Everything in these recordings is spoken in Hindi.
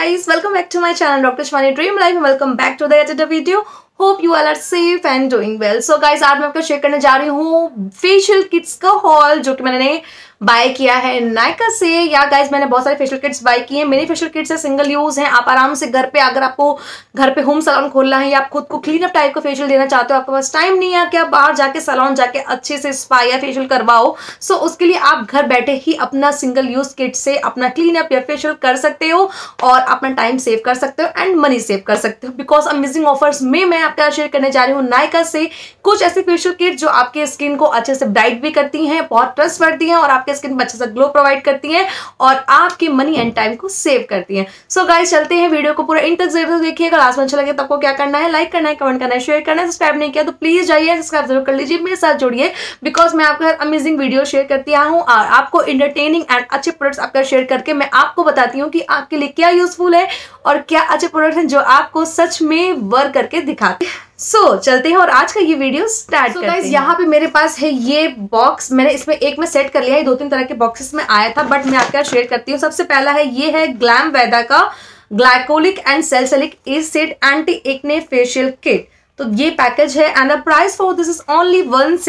guys, welcome back to my channel Dr. Shivani Dream Life and welcome back to the yet another video. Hope you all are safe and doing well. So guys, आज मैं आपको शेयर करने जा रही हूँ फेशियल किट्स का हॉल जो कि मैंने बाय किया है नायका से। या गाइज मैंने बहुत सारे फेशियल किट्स बाय किए हैं। मेरी फेशियल किट्स है सिंगल यूज हैं। आप आराम से घर पे, अगर आपको घर पे होम सैलून खोलना है या आप खुद को क्लीन अप टाइप का फेशियल देना चाहते हो, आपके पास टाइम नहीं है कि आप बाहर जाके सैलून जाके अच्छे से स्पा या फेशियल करवाओ, सो उसके लिए आप घर बैठे ही अपना सिंगल यूज किट से अपना क्लीन अप या फेशियल कर सकते हो और अपना टाइम सेव कर सकते हो एंड मनी सेव कर सकते हो। बिकॉज अमेजिंग ऑफर्स में मैं आपके साथ शेयर करने जा रही हूँ नायका से कुछ ऐसे फेशियल किट जो आपके स्किन को अच्छे से ब्राइट भी करती हैं, बहुत ट्रस्ट बढ़ती हैं और आपके स्किन में अच्छे से ग्लो प्रोवाइड करती हैं और आपकी मनी एंड टाइम को सेव करती हैं। सो गाइस चलते हैं, वीडियो को पूरा इन तक जरूर देखिएगा। लास्ट में अच्छा लगे तो आपको क्या करना है, लाइक करना है, कमेंट करना है, शेयर करना है। सब्सक्राइब नहीं किया तो प्लीज जाइए सब्सक्राइब जरूर कर लीजिए, मेरे साथ जुड़िए बिकॉज मैं आपके साथ अमेजिंग वीडियो शेयर करती हूँ और आपको इंटरटेनिंग एंड अच्छे प्रोडक्ट्स आपका शेयर करके मैं आपको बताती हूँ कि आपके लिए क्या यूजफुल है और क्या अच्छे प्रोडक्ट हैं जो आपको सच में वर्क करके दिखाते हैं। चलते हैं और आज का ये वीडियो स्टार्ट करते हैं। यहाँ पे मेरे पास है ये बॉक्स, मैंने इसमें एक में सेट कर लिया है, 2-3 तरह के बॉक्सेस में आया था बट मैं आपके साथ शेयर करती हूँ। सबसे पहला है ये है ग्लैम वेदा का glycolic and salicylic acid anti acne facial kit. तो ये पैकेज है and the price for this is only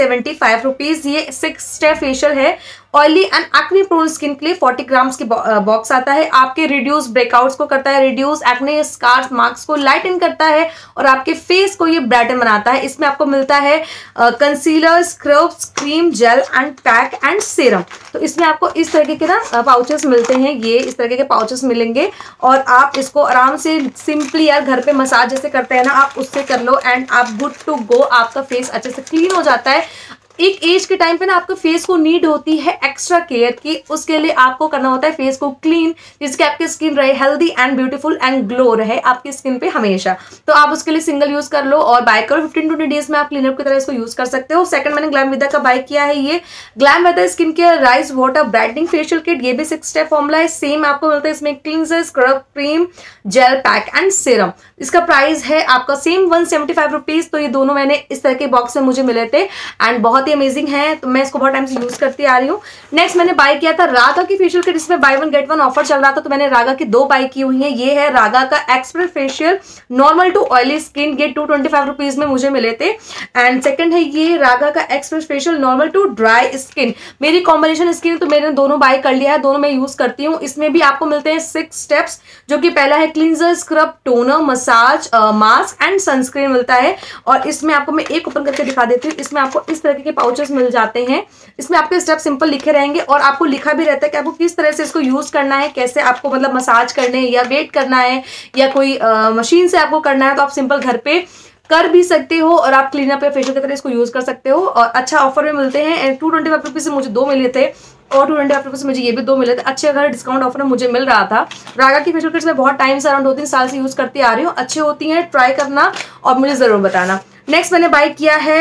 175 rupees. ये 6 स्टेप फेशियल है। Oily and acne prone skin के लिए 40 ग्राम्स की बॉक्स आता है। आपके रिड्यूस ब्रेकआउट्स को करता है, रिड्यूस एक्ने स्कार्स मार्क्स को लाइटन करता है और आपके फेस को ये ब्राइटन बनाता है। इसमें आपको मिलता है concealer, scrubs, cream, gel and pack and serum. तो इसमें आपको इस तरीके के ना पाउचेस मिलते हैं, ये इस तरीके के पाउचेस मिलेंगे और आप इसको आराम से सिंपली यार घर पे मसाज जैसे करते हैं ना, आप उससे कर लो एंड आप गुड टू गो। आपका फेस अच्छे से क्लीन हो जाता है। एक एज के टाइम पे ना आपके फेस को नीड होती है एक्स्ट्रा केयर की, उसके लिए आपको करना होता है फेस को क्लीन, जिसके आपकी स्किन रहे healthy and beautiful and glow रहे आपकी स्किन पे हमेशा। तो आप उसके लिए सिंगल यूज कर लो और बाय करो। 15-20 डेज में आप क्लीनअप की तरह इसको यूज कर सकते हो। सेकंड मैंने ग्लैम वेदा का बाय किया है, ये Glam Veda skin care rice water brightening facial kit. ये भी 6 स्टेप फॉर्मूला है। सेम आपको मिलता है इसमें cleanser, scrub, cream, gel, pack and serum. इसका प्राइस है आपका सेम 175 रुपीज। तो ये दोनों मैंने इस तरह के बॉक्स में मुझे मिले थे एंड बहुत अमेजिंग है, तो मैं इसको बहुत टाइम से यूज करती आ रही हूँ। नेक्स्ट मैंने बाय किया था रागा की फेशियल किट, इसमें बाय 1 गेट 1 ऑफर चल रहा था तो मैंने रागा की 2 बाय की हुई है। ये है रागा का express facial normal to oily skin, ये 225 रुपीज में मुझे मिले थे। एंड सेकंड है ये रागा का express facial normal to dry skin. मेरी कॉम्बिनेशन स्किन तो मैंने दोनों बाय कर लिया है, दोनों मैं यूज करती हूँ। इसमें भी आपको मिलते हैं 6 स्टेप्स, जो कि पहला है cleanser, scrub, toner, massage, mask and sunscreen मिलता है। और इसमें आपको मैं एक ओपन करके दिखा देती हूँ। इसमें आपको इस तरह के पाउचेस मिल जाते हैं। इसमें आपके स्टेप सिंपल लिखे रहेंगे और आपको लिखा भी रहता है कि आपको किस तरह से इसको यूज करना है, कैसे आपको मतलब मसाज करने या वेट करना है या कोई मशीन से आपको करना है, तो आप सिंपल घर पे कर भी सकते हो और आप क्लीन अप या फेशियल की तरह इसको यूज कर सकते हो। और अच्छा ऑफर में मिलते हैं। 225 रुपीज से मुझे 2 मिले थे और 225 रुपीज से मुझे ये भी 2 मिले थे। अच्छे अगर डिस्काउंट ऑफर में मुझे मिल रहा था। रागा की फेशियल किट्स मैं बहुत टाइम से अराउंड 2-3 साल से यूज करती आ रही हूँ। अच्छी होती हैं, ट्राई करना और मुझे जरूर बताना। नेक्स्ट मैंने बाय किया है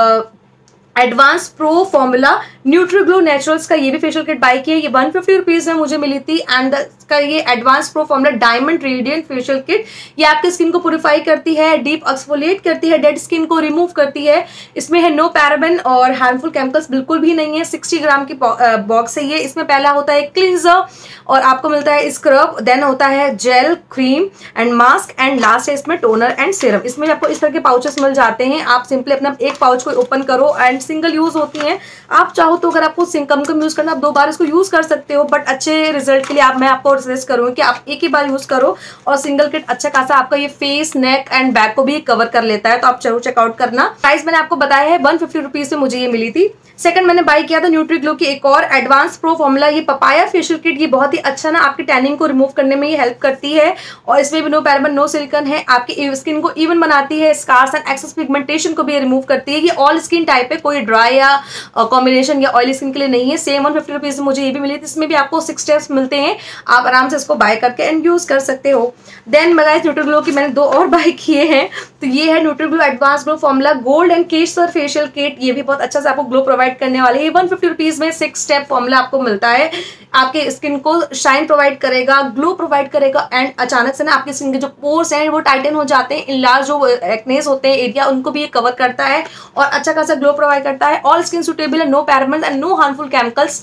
advance pro formula Nutriglow naturals का, ये भी फेशियल किट बाय की है। ये 150 रुपीज में मुझे मिली थी एंड का ये advance pro formula diamond radiant facial kit. ये आपकी स्किन को प्यूरिफाई करती है, डीप एक्सफोलिएट करती है, डेड स्किन को रिमूव करती है। इसमें है नो पैराबेन और हार्मफुल केमिकल्स बिल्कुल भी नहीं है। 60 ग्राम की बॉक्स है ये। इसमें पहला होता है क्लींजर और आपको मिलता है स्क्रब, देन होता है gel, cream and mask and last है इसमें टोनर एंड सीरम। इसमें आपको इस तरह के पाउचेस मिल जाते हैं। आप सिंपली अपना एक पाउच को ओपन करो एंड सिंगल यूज होती हैं। आप चाहो तो अगर आपको कम यूज करना, आप 2 बार इसको यूज कर सकते हो बट अच्छे रिजल्ट के लिए मैं आपको सजेस्ट करूंगी कि आप एक ही बार यूज करो और सिंगल किट अच्छा खासा आपका ये फेस, नेक एंड बैक को भी कवर कर लेता है। तो आप जरूर चेकआउट करना। प्राइस मैंने आपको बताया है 150 रुपीज से मुझे ये मिली थी। सेकंड मैंने बाय किया था न्यूट्रीग्लो की एक और एडवांस प्रो फॉर्मूला, ये पपाया फेशियल किट। ये बहुत ही अच्छा ना आपकी टैनिंग को रिमूव करने में ये हेल्प करती है और इसमें भी नो पैराबेन, नो सिलिकॉन है। आपकी स्किन को इवन बनाती है, स्कार्स एंड एक्सेस पिगमेंटेशन को भी रिमूव करती है। ये ऑल स्किन टाइप है, कोई ड्राई या कॉम्बिनेशन या ऑयली स्किन के लिए नहीं है। सेम 150 रुपीज मुझे ये भी मिली थी। इसमें भी आपको 6 स्टेप्स मिलते हैं, आप आराम से इसको बाय करके एंड यूज कर सकते हो। देन मैं न्यूट्रीग्लो की मैंने 2 और बाय किए हैं। तो ये है Nutriglow advance glow formula gold and kesar facial kit. ये भी बहुत अच्छा से आपको ग्लो प्रोवाइड करने वाले है। 150 रुपीज में 6 स्टेप फॉर्मूला आपको मिलता है। आपके स्किन को शाइन प्रोवाइड करेगा, ग्लो प्रोवाइड करेगा एंड अचानक से ना आपकी स्किन के जो पोर्स हैं वो टाइटन हो जाते हैं, इनलार्ज जो एक्नेस होते हैं एरिया, उनको भी ये कवर करता है और अच्छा खासा ग्लो प्रोवाइड करता है। ऑल स्किन सुटेबल है, no paraben and no harmful chemicals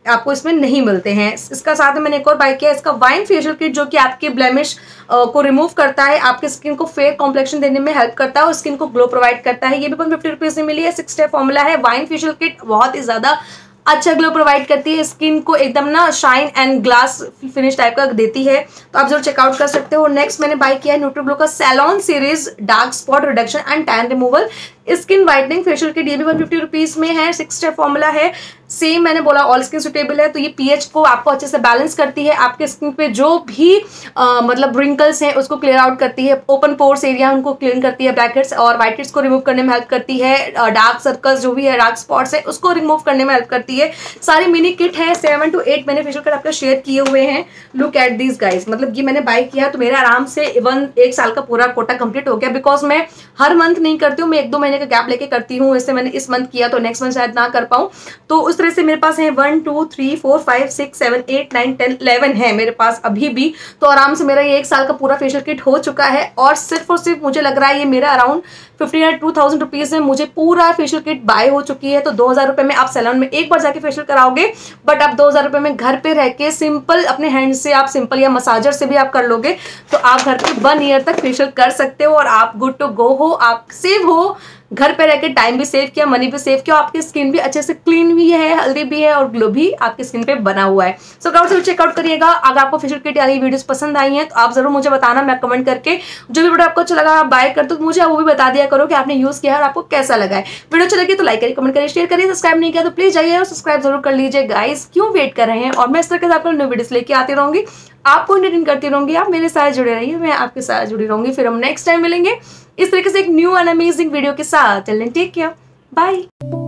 आपको इसमें नहीं मिलते हैं। इसका साथ में मैंने एक और बाय किया, इसका वाइन फेशियल किट, जो कि आपकी ब्लेमिश को रिमूव करता है, आपके स्किन को फेयर कॉम्प्लेक्शन देने में हेल्प करता है और स्किन को ग्लो प्रोवाइड करता है। ये भी 150 रुपीज में मिली है। 6 स्टेप फॉर्मूला है। वाइन फेशियल किट बहुत ही ज्यादा अच्छा ग्लो प्रोवाइड करती है, स्किन को एकदम ना shine and glass finish type का देती है, तो आप जरूर चेकआउट कर सकते हो। नेक्स्ट मैंने बाय किया है न्यूट्रीग्लो का salon series dark spot reduction and tan removal skin whitening facial kit. ये भी 150 रुपीज में है। 6 स्टेप फॉर्मूला है। सेम मैंने बोला ऑल स्किन सुटेबल है, तो ये पीएच को आपको अच्छे से बैलेंस करती है, आपके स्किन पे जो भी मतलब रिंकल्स हैं उसको क्लियर आउट करती है, ओपन पोर्स एरिया उनको क्लीन करती है, ब्लैकहेड्स और व्हाइट हेड्स को रिमूव करने में हेल्प करती है, डार्क सर्कल्स जो भी है, डार्क स्पॉट्स है उसको रिमूव करने में हेल्प करती है। सारी मिनी किट है। 7 to 8 मैंने फेशियल किट आपको शेयर किए हुए हैं। लुक एट दिस गाइस, मतलब ये मैंने बाय किया तो मेरा आराम से 1 साल का पूरा कोटा कंप्लीट हो गया, बिकॉज मैं हर मंथ नहीं करती हूँ, मैं 1-2 महीने का गैप लेके करती हूँ। इससे मैंने इस मंथ किया तो नेक्स्ट मंथ शायद ना कर पाऊँ, तो उस तरह से मेरे पास है 1 2 3 4 5 6 7 8 9 10 11 है मेरे पास अभी भी, तो आराम से मेरा ये 1 साल का पूरा फेशियल किट हो चुका है। और सिर्फ मुझे लग रहा है ये मेरा अराउंड 1500 रुपीज में मुझे पूरा फेशियल किट बाय हो चुकी है। तो 2000 रुपए में आप सैलून में एक बार जाके फेशियल कराओगे, बट आप 2000 रुपए में घर पे रह के सिंपल अपने हैंड से आप सिंपल या मसाजर से भी आप कर लोगे, तो आप घर पे 1 ईयर तक फेशियल कर सकते हो और आप गुड टू गो हो, आप सेव हो, घर पे रह के टाइम भी सेव किया, मनी भी सेव किया, आपकी स्किन भी अच्छे से क्लीन भी है, हेल्दी भी है और ग्लो भी आपकी स्किन पे बना हुआ है। सो गाइस चेकआउट करिएगा। अगर आपको फेशियल किट वाली वीडियोस पसंद आई हैं तो आप जरूर मुझे बताना, मैं कमेंट करके जो भी वीडियो आपको अच्छा लगा आप बाय कर दो मुझे वो भी बता दिया करो कि आपने यूज किया है और आपको कैसा लगा है। वीडियो अच्छा लगे तो लाइक करिए, कमेंट करिए, शेयर करिए। सब्सक्राइब नहीं किया तो प्लीज जाइए और सब्सक्राइब जरूर कर लीजिए गाइस, क्यों वेट कर रहे हैं। और मैं इस तरह के आपको न्यू वीडियोस लेके आती रहूंगी, आपको एंटरटेन करती रहूंगी, आप मेरे साथ जुड़े रहिए, मैं आपके साथ जुड़ी रहूंगी। फिर हम नेक्स्ट टाइम मिलेंगे इस तरीके से एक न्यू एंड अमेजिंग वीडियो के साथ। Till then take care, bye.